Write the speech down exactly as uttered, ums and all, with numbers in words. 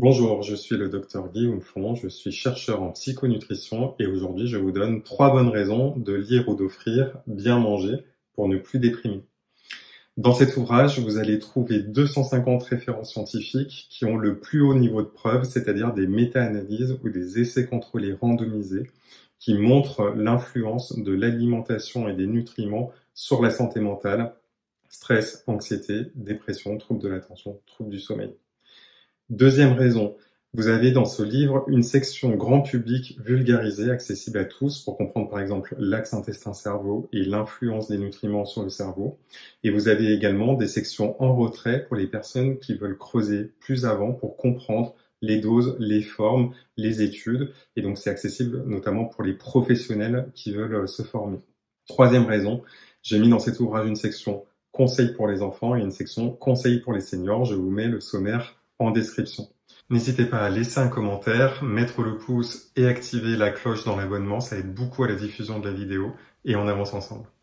Bonjour, je suis le docteur Guillaume Font, je suis chercheur en psychonutrition et aujourd'hui je vous donne trois bonnes raisons de lire ou d'offrir bien manger pour ne plus déprimer. Dans cet ouvrage, vous allez trouver deux cent cinquante références scientifiques qui ont le plus haut niveau de preuve, c'est-à-dire des méta-analyses ou des essais contrôlés randomisés qui montrent l'influence de l'alimentation et des nutriments sur la santé mentale, stress, anxiété, dépression, troubles de l'attention, troubles du sommeil. Deuxième raison, vous avez dans ce livre une section grand public vulgarisée, accessible à tous, pour comprendre par exemple l'axe intestin-cerveau et l'influence des nutriments sur le cerveau. Et vous avez également des sections en retrait pour les personnes qui veulent creuser plus avant pour comprendre les doses, les formes, les études. Et donc c'est accessible notamment pour les professionnels qui veulent se former. Troisième raison, j'ai mis dans cet ouvrage une section conseils pour les enfants et une section conseils pour les seniors. Je vous mets le sommaire en description. N'hésitez pas à laisser un commentaire, mettre le pouce et activer la cloche dans l'abonnement, ça aide beaucoup à la diffusion de la vidéo et on avance ensemble.